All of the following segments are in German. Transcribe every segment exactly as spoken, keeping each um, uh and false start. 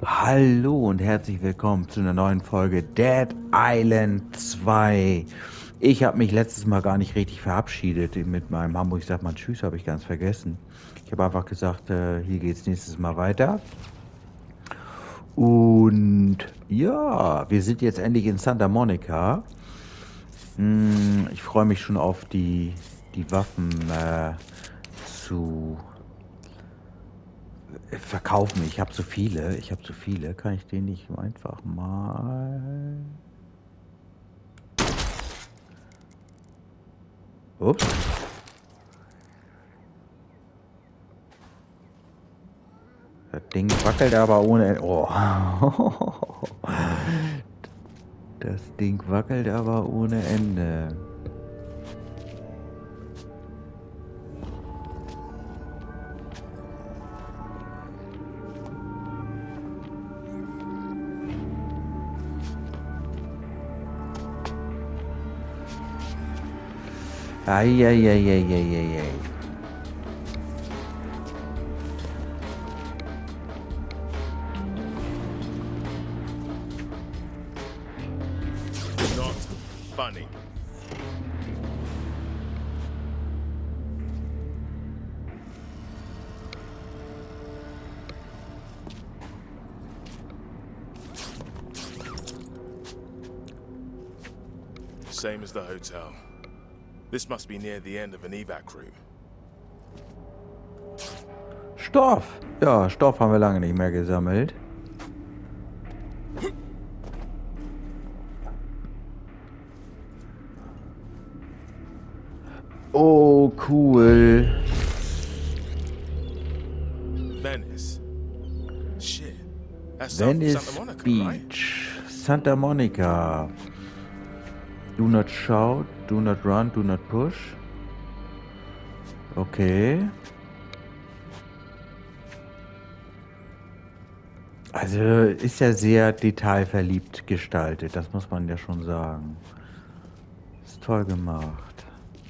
Hallo und herzlich willkommen zu einer neuen Folge Dead Island zwei. Ich habe mich letztes Mal gar nicht richtig verabschiedet mit meinem Hamburg. Ich sag mal Tschüss, habe ich ganz vergessen. Ich habe einfach gesagt, äh, hier geht's nächstes Mal weiter. Und ja, wir sind jetzt endlich in Santa Monica. Hm, ich freue mich schon auf die, die Waffen äh, zu äh, verkaufen. Ich habe zu viele. Ich habe zu viele. Kann ich den nicht einfach mal... Ups. Das Ding wackelt aber ohne Ende. Oh. Das Ding wackelt aber ohne Ende. Eieieiei. Not funny. Same as the hotel. This must be near the end of an evac route. Stoff. Ja, Stoff haben wir lange nicht mehr gesammelt. Oh, cool. Venice. Shit. That's south of Venice Santa Monica, right? Beach. Santa Monica. Do not shout, do not run, do not push. Okay. Also ist ja sehr detailverliebt gestaltet, das muss man ja schon sagen. Ist toll gemacht.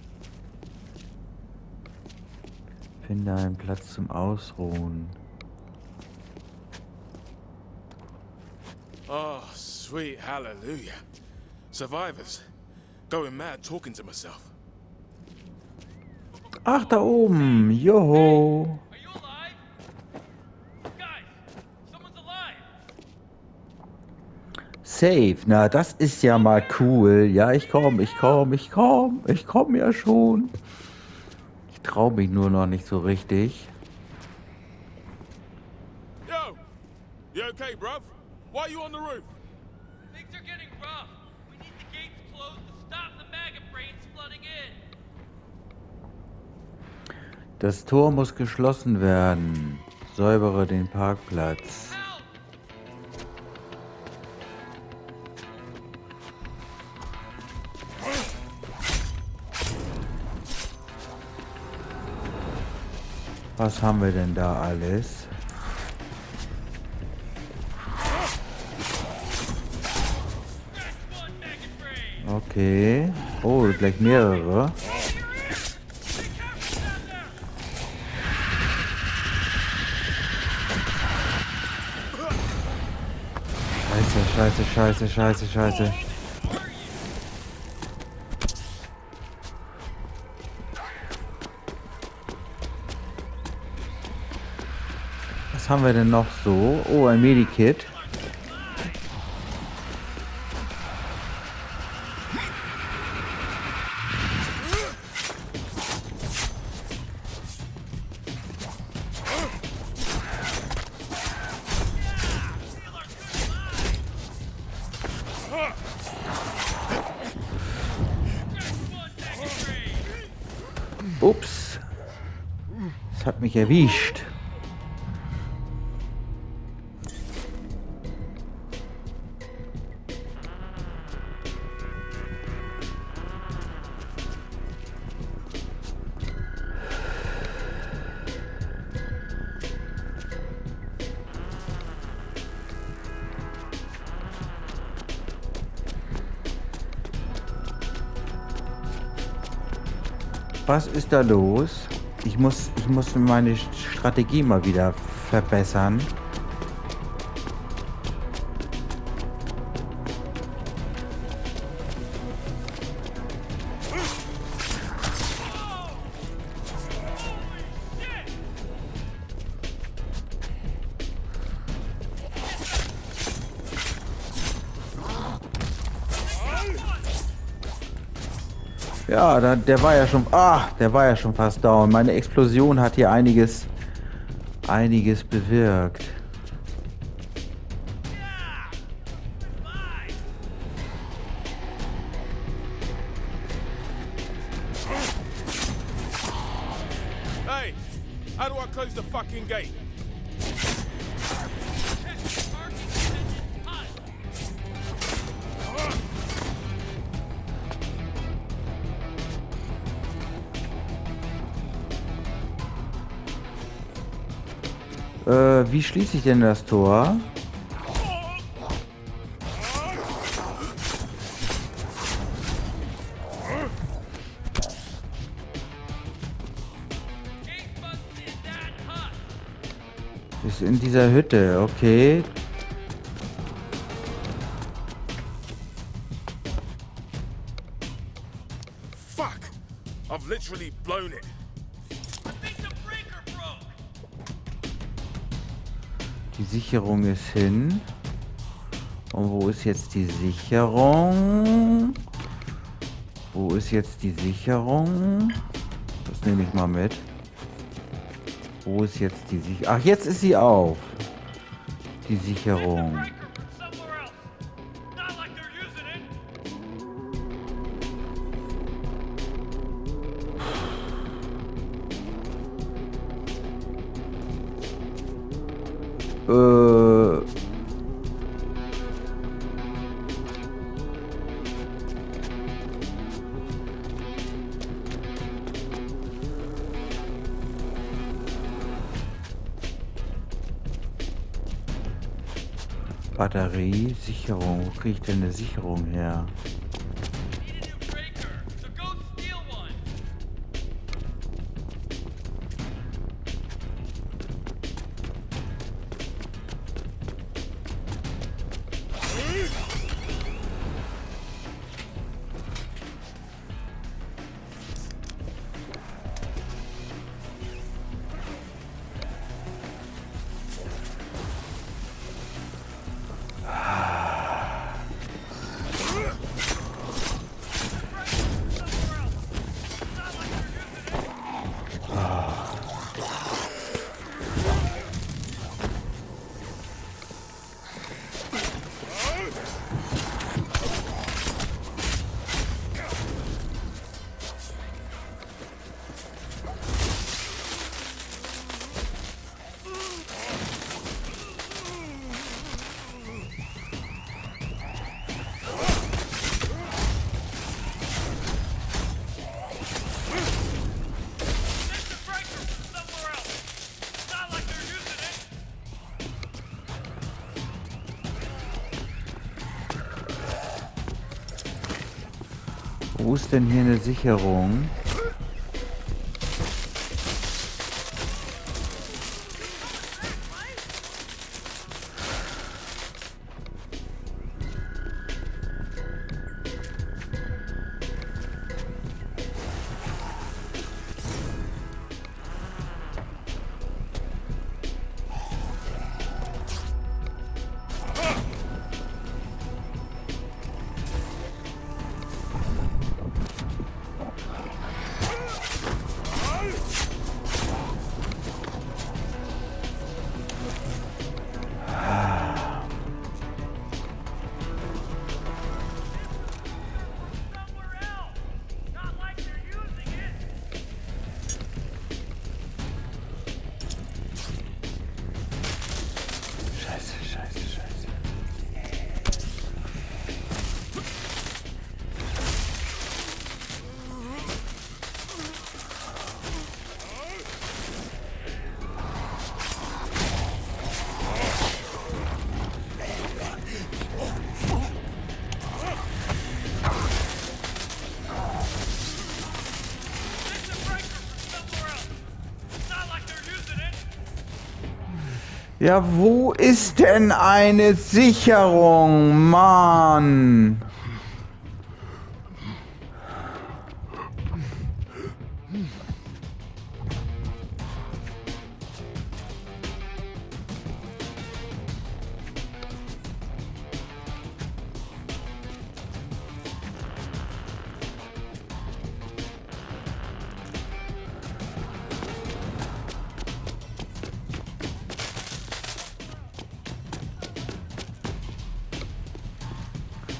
Finde einen Platz zum Ausruhen. Oh, sweet hallelujah. Survivors. Going mad talking to myself. Ach, da oben. Joho. Are you alive? Guys, someone's alive. Safe. Na, das ist ja mal cool. Ja, ich komm, ich komm, ich komm. Ich komm ja schon. Ich trau mich nur noch nicht so richtig. Yo! You okay, bruv? Why are you on the roof? Things are getting rough. We need the gates closed to stop the maggot brains flooding in. Das Tor muss geschlossen werden. Säubere den Parkplatz. Help! Was haben wir denn da alles? That's one maggot brain. Okay. Oh, gleich mehrere. Scheiße, scheiße, scheiße, scheiße, scheiße. Was haben wir denn noch so? Oh, ein Medikit. Ups. Das hat mich erwischt. Was ist da los? Ich muss, ich muss meine Strategie mal wieder verbessern. Ja, da, der war ja schon... Ah, der war ja schon fast down. Meine Explosion hat hier einiges... einiges bewirkt. Yeah! Goodbye! Hey, how do I close the fucking gate? Check parking attendant hut. Äh, wie schließe ich denn das Tor? Gate busted in that hut. Ist in dieser Hütte, okay. Fuck! I've literally blown it. I think the breaker broke. Die Sicherung ist hin. Und wo ist jetzt die Sicherung? Wo ist jetzt die Sicherung? Das nehme ich mal mit. Wo ist jetzt die Sicherung? Ach, jetzt ist sie auf. Die Get the Sicherung. breaker from somewhere else. Not like they're using it. Äh. Batterie, Sicherung. Wo kriege ich denn eine Sicherung her? Need a new breaker, so go steal one. Somewhere else. Not like they're using it. Get the breaker from somewhere else. Not like they're using it. Wo ist denn hier eine Sicherung? Somewhere else. Not like they're using it. Scheiße, scheiße, scheiße. Get the breaker from somewhere else. Not like they're using it. Ja, wo ist denn eine Sicherung, Mann?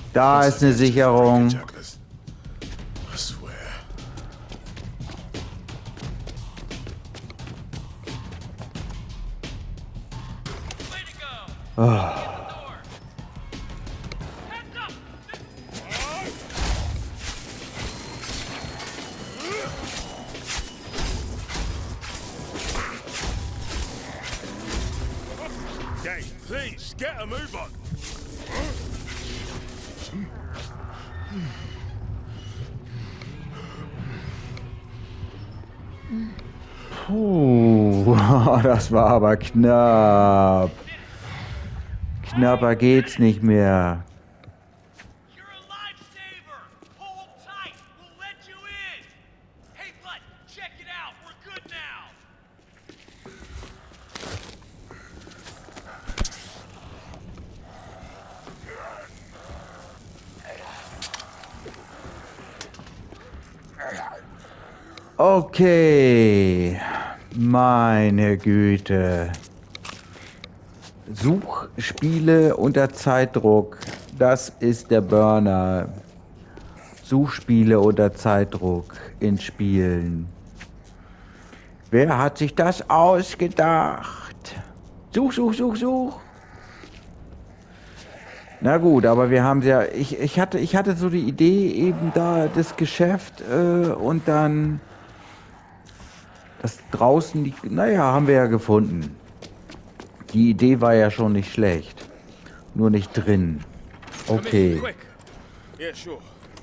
Da ist eine Sicherung. Jugglers. I swear. Way to go! Get the door! Heads up! Okay, please, get a move on. Puh, das war aber knapp. Knapper geht's nicht mehr. You're a lifesaver! Hold tight! We'll let you in! Hey, bud, check it out! We're good now! Okay, meine Güte. Suchspiele unter Zeitdruck, das ist der Burner. Suchspiele unter Zeitdruck in Spielen. Wer hat sich das ausgedacht? Such, such, such, such. Na gut, aber wir haben ja, ich, ich hatte, ich hatte so die Idee eben da das Geschäft äh, und dann das draußen, die, naja, haben wir ja gefunden. Die Idee war ja schon nicht schlecht, nur nicht drin. Okay. Quick. Yeah, sure.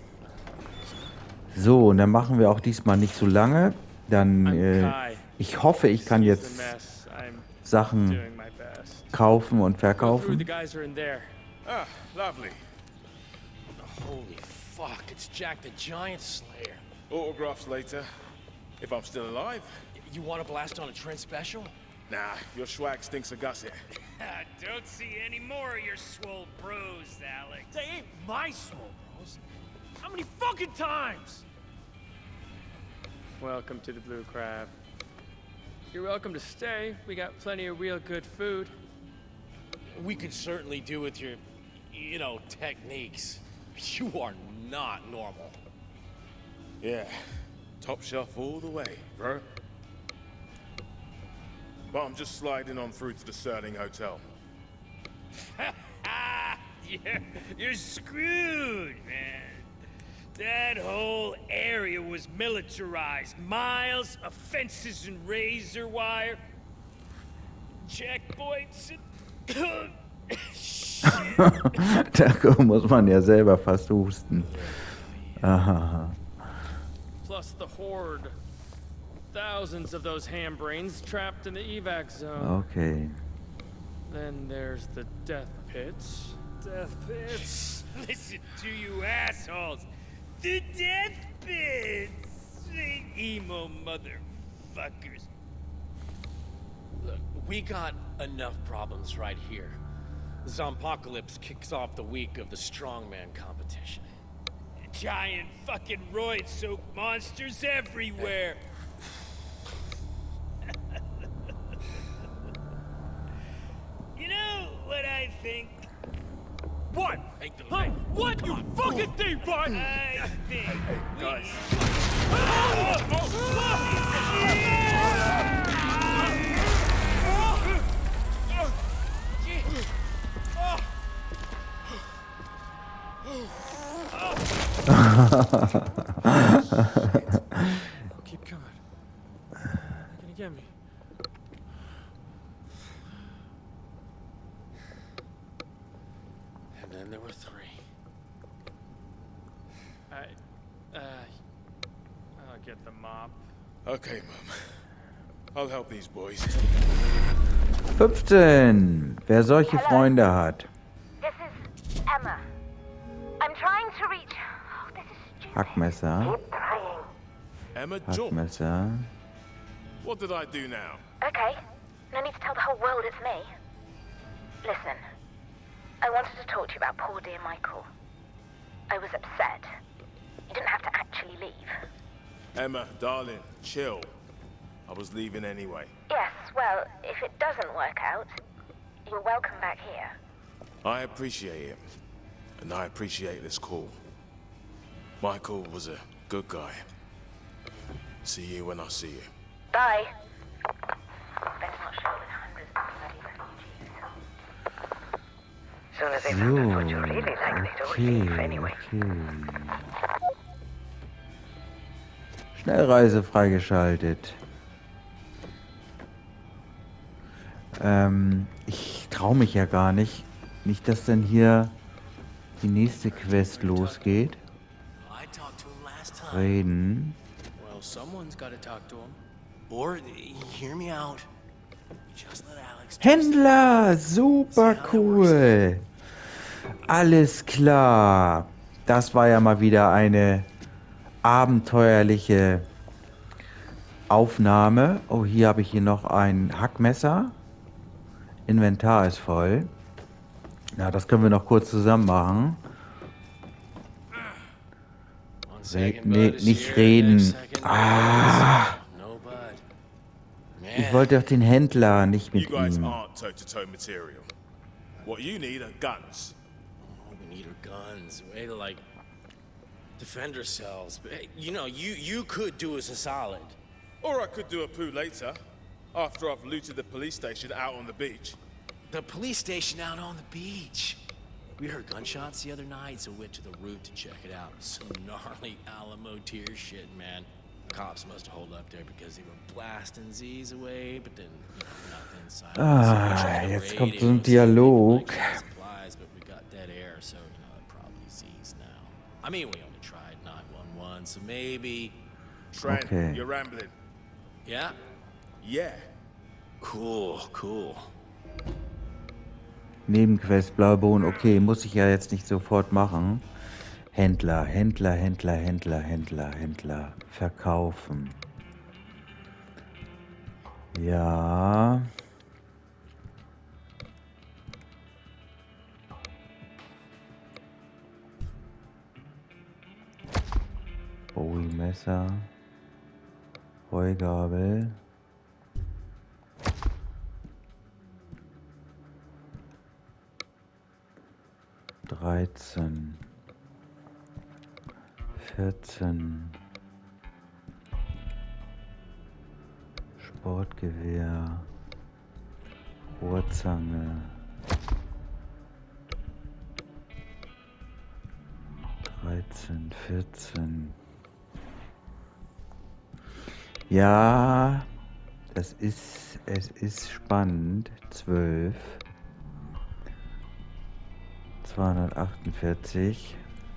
So, und dann machen wir auch diesmal nicht so lange. Dann, äh, ich hoffe, ich kann jetzt Sachen kaufen und verkaufen. Ah, lovely. Holy fuck, it's Jack the Giant Slayer. Autographs later, if I'm still alive. You want to blast on a Trent special? Nah, your swag stinks of gusset. Don't see any more of your swole bros, Alex. They ain't my swole bros. How many fucking times? Welcome to the Blue Crab. You're welcome to stay. We got plenty of real good food. We could certainly do with your, you know, techniques. You are not normal. Yeah, top shelf all the way, bro. But I'm just sliding on through to the Sterling Hotel. you're, you're screwed, man. That whole area was militarized. Miles of fences and razor wire. Checkpoints and... Da muss man ja selber fast husten. Aha. Plus the horde. Thousands of those ham brains trapped in the evac zone. Okay. Then there's the death pits. Death pits? Listen to you assholes. The death pits! Emo motherfuckers. Look, we got enough problems right here. The Zompocalypse kicks off the week of the strongman competition. Giant fucking roid-soaked monsters everywhere. You know what I think? What? Hey, Huh? hey, What you fucking think, bud? I think. Hey, hey, guys. Keep coming. You're gonna get me. And then there were three. I, uh, I'll get the mop. Okay, Mum. I'll help these boys. fünfzehn. Wer solche Freunde hat. This is Emma. I'm trying to reach... Oh, this is stupid. Hackmesser. Keep trying. Emma Jones. Hackmesser. What did I do now? Okay. No need to tell the whole world it's me. Listen. I wanted to talk to you about poor dear Michael. I was upset. You didn't have to actually leave. Emma, darling, chill. I was leaving anyway. Yes, well, if it doesn't work out, you're welcome back here. I appreciate it. and I appreciate this call. Michael was a good guy. See you when I see you. Bye. Better not show with hundreds of bloody refugees. Soon as they found out what you really like, they'd all leave anyway. Okay. Schnellreise freigeschaltet. Ähm, ich traue mich ja gar nicht. Nicht, dass dann hier die nächste Quest losgeht. Reden. Well, someone's got to talk to him. Or, hear me out. Just let Alex. Händler! Super cool! Alles klar. Das war ja mal wieder eine abenteuerliche Aufnahme. Oh, hier habe ich hier noch ein Hackmesser. Inventar ist voll. Na, das können wir noch kurz zusammen machen. Re nee, nicht reden. Ah! Ich wollte doch den Händler, nicht mit You guys ihm. aren't toe-to-toe material. What you need are guns. All we need are guns, a way to like defend ourselves. But hey, you know, you you could do us a solid. Or I could do a poo later, after I've looted the police station out on the beach. The police station out on the beach. We heard gunshots the other night, so went to the route to check it out. Some gnarly Alamo tier shit, man. Cops must have holed up there because they were blasting Z's away, but then, you know, nothing silent. Ah, jetzt kommt so ein Dialog. Supplies, but we got dead air, so, you know, probably Z's now. I mean, we only tried nine one one, so maybe... Trent, Okay. you're rambling. Yeah? Yeah. Cool, cool. Nebenquest, Blaubohnen, okay, muss ich ja jetzt nicht sofort machen. Händler, Händler, Händler, Händler, Händler, Händler. Verkaufen. Ja. Bowie-Messer. Heugabel. dreizehn, vierzehn, Sportgewehr, Rohrzange, dreizehn, vierzehn. Ja, das ist, es ist spannend. zwölf. zweihundertachtundvierzig.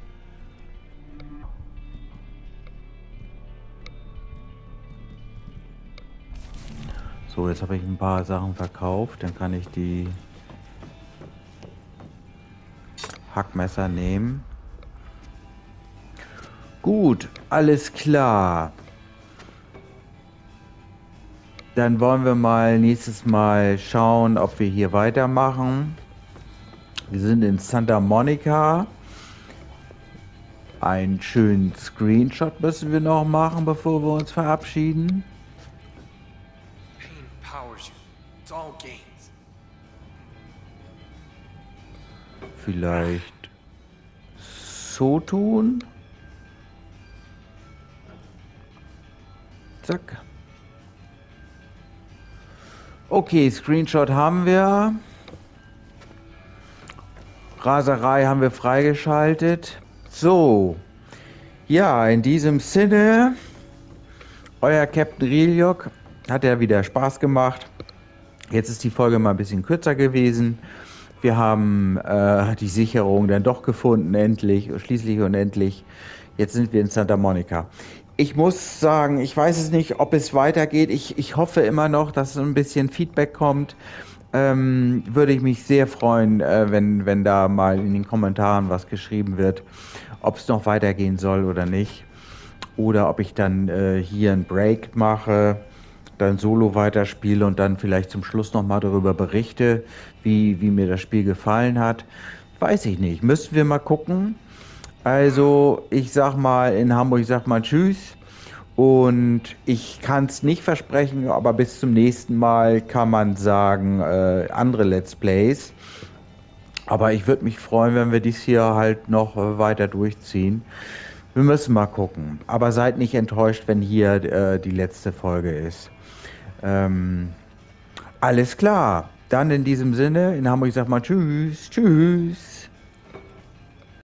So, jetzt habe ich ein paar Sachen verkauft. Dann kann ich die Hackmesser nehmen. Gut, alles klar. Dann wollen wir mal nächstes Mal schauen, ob wir hier weitermachen. Wir sind in Santa Monica. Einen schönen Screenshot müssen wir noch machen, bevor wir uns verabschieden. Pain powers you. It's all gains. Vielleicht so tun. Zack. Okay, Screenshot haben wir. Raserei haben wir freigeschaltet. So. Ja, in diesem Sinne. Euer Captain Riljok. Hat ja wieder Spaß gemacht. Jetzt ist die Folge mal ein bisschen kürzer gewesen. Wir haben äh, die Sicherung dann doch gefunden, endlich, schließlich und endlich. Jetzt sind wir in Santa Monica. Ich muss sagen, ich weiß es nicht, ob es weitergeht. Ich, ich hoffe immer noch, dass so ein bisschen Feedback kommt. Ähm, würde ich mich sehr freuen, äh, wenn, wenn da mal in den Kommentaren was geschrieben wird, ob es noch weitergehen soll oder nicht. Oder ob ich dann äh, hier einen Break mache, dann Solo weiterspiele und dann vielleicht zum Schluss nochmal darüber berichte, wie, wie mir das Spiel gefallen hat. Weiß ich nicht. Müssen wir mal gucken. Also, ich sag mal, in Hamburg, ich sag mal Tschüss. Und ich kann es nicht versprechen, aber bis zum nächsten Mal kann man sagen, äh, andere Let's Plays. Aber ich würde mich freuen, wenn wir dies hier halt noch äh, weiter durchziehen. Wir müssen mal gucken. Aber seid nicht enttäuscht, wenn hier äh, die letzte Folge ist. Ähm, alles klar. Dann in diesem Sinne, in Hamburg sagt man Tschüss, Tschüss.